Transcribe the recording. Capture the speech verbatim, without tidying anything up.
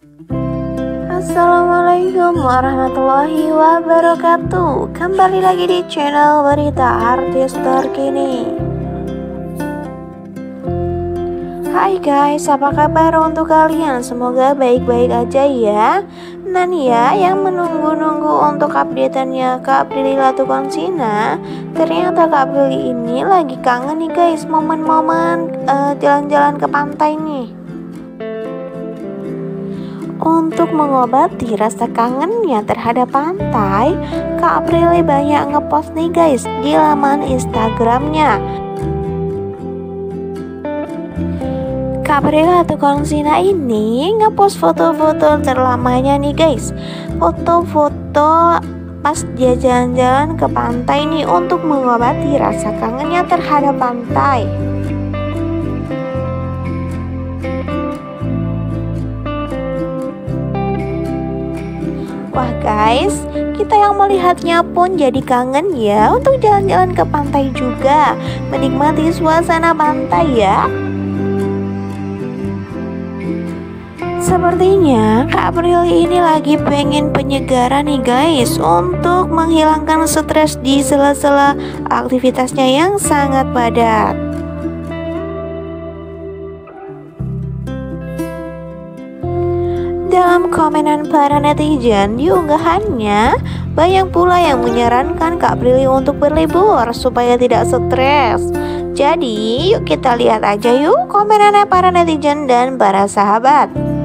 Assalamualaikum warahmatullahi wabarakatuh. Kembali lagi di channel berita artis terkini. Hai guys, apa kabar untuk kalian? Semoga baik-baik aja ya. Nah nih ya, yang menunggu-nunggu untuk updateannya Kak Prilly Latuconsina, ternyata Kak Prilly ini lagi kangen nih guys, momen-momen uh, jalan-jalan ke pantai nih. Untuk mengobati rasa kangennya terhadap pantai, Kak Prilly banyak ngepost nih guys di laman Instagramnya. Kak Prilly Latuconsina ini ngepost foto-foto terlamanya nih guys. Foto-foto pas dia jalan-jalan ke pantai nih untuk mengobati rasa kangennya terhadap pantai. Wah guys, kita yang melihatnya pun jadi kangen ya untuk jalan-jalan ke pantai juga, menikmati suasana pantai ya. Sepertinya Kak Prilly ini lagi pengen penyegaran nih guys, untuk menghilangkan stres di sela-sela aktivitasnya yang sangat padat. Dalam komenan para netizen di unggahannya, banyak pula yang menyarankan Kak Prilly untuk berlibur supaya tidak stres. Jadi yuk kita lihat aja yuk komenannya para netizen dan para sahabat.